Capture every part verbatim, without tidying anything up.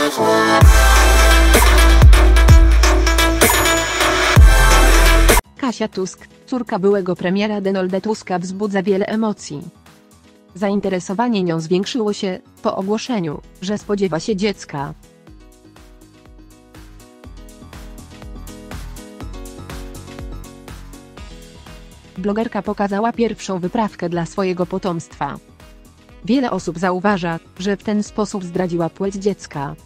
Kasia Tusk, córka byłego premiera Donalda Tuska, wzbudza wiele emocji. Zainteresowanie nią zwiększyło się po ogłoszeniu, że spodziewa się dziecka. Blogerka pokazała pierwszą wyprawkę dla swojego potomstwa. Wiele osób zauważa, że w ten sposób zdradziła płeć dziecka.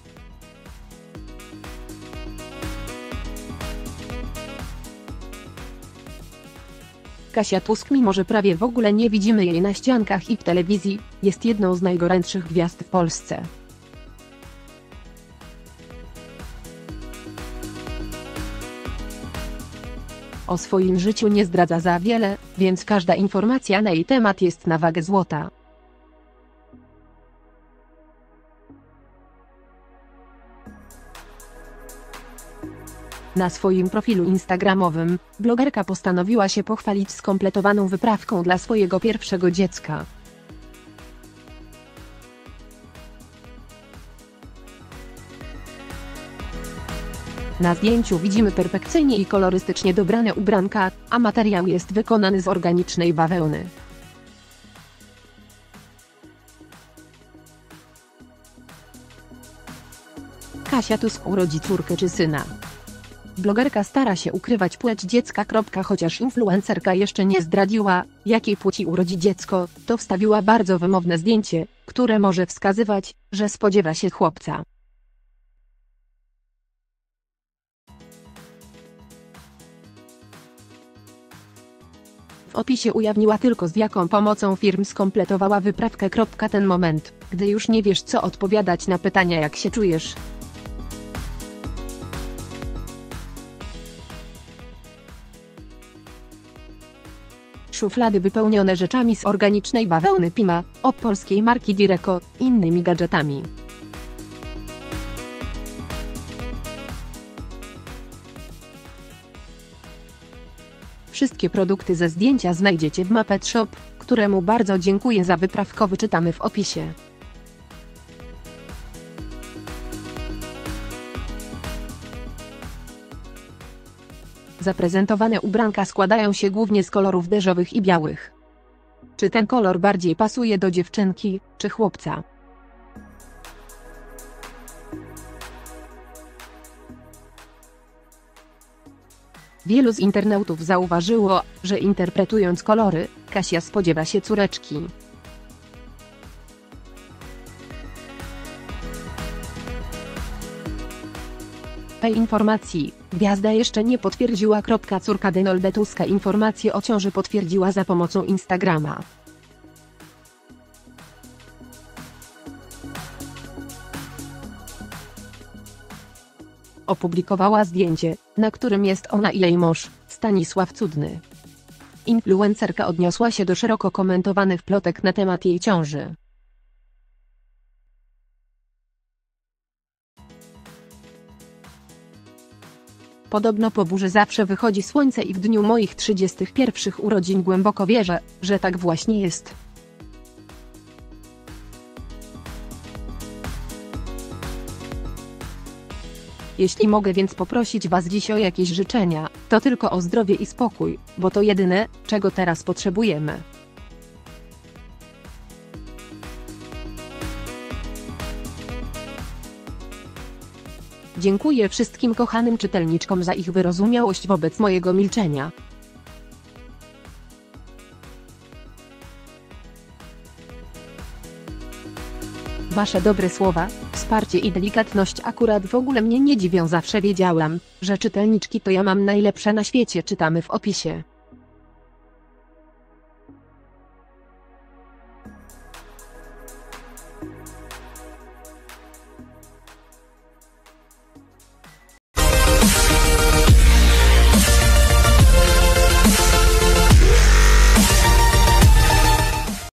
Kasia Tusk, mimo że prawie w ogóle nie widzimy jej na ściankach i w telewizji, jest jedną z najgorętszych gwiazd w Polsce. O swoim życiu nie zdradza za wiele, więc każda informacja na jej temat jest na wagę złota. Na swoim profilu instagramowym, blogerka postanowiła się pochwalić skompletowaną wyprawką dla swojego pierwszego dziecka. Na zdjęciu widzimy perfekcyjnie i kolorystycznie dobrane ubranka, a materiał jest wykonany z organicznej bawełny. Kasia Tusk urodzi córkę czy syna. Blogerka stara się ukrywać płeć dziecka. Chociaż influencerka jeszcze nie zdradziła, jakiej płci urodzi dziecko, to wstawiła bardzo wymowne zdjęcie, które może wskazywać, że spodziewa się chłopca. W opisie ujawniła tylko, z jaką pomocą firm skompletowała wyprawkę. Ten moment, gdy już nie wiesz, co odpowiadać na pytania, jak się czujesz. Szuflady wypełnione rzeczami z organicznej bawełny Pima, od polskiej marki Direco, innymi gadżetami. Wszystkie produkty ze zdjęcia znajdziecie w Muppet Shop, któremu bardzo dziękuję za wyprawkę, wyczytamy w opisie. Zaprezentowane ubranka składają się głównie z kolorów beżowych i białych. Czy ten kolor bardziej pasuje do dziewczynki, czy chłopca? Wielu z internautów zauważyło, że interpretując kolory, Kasia spodziewa się córeczki. Tej informacji gwiazda jeszcze nie potwierdziła. Córka Donalda Tuska informację o ciąży potwierdziła za pomocą Instagrama. Opublikowała zdjęcie, na którym jest ona i jej mąż, Stanisław Cudny. Influencerka odniosła się do szeroko komentowanych plotek na temat jej ciąży. Podobno po burzy zawsze wychodzi słońce i w dniu moich trzydziestych pierwszych urodzin głęboko wierzę, że tak właśnie jest. Jeśli mogę więc poprosić Was dziś o jakieś życzenia, to tylko o zdrowie i spokój, bo to jedyne, czego teraz potrzebujemy. Dziękuję wszystkim kochanym czytelniczkom za ich wyrozumiałość wobec mojego milczenia. Wasze dobre słowa, wsparcie i delikatność akurat w ogóle mnie nie dziwią. Zawsze wiedziałam, że czytelniczki to ja mam najlepsze na świecie. Czytamy w opisie.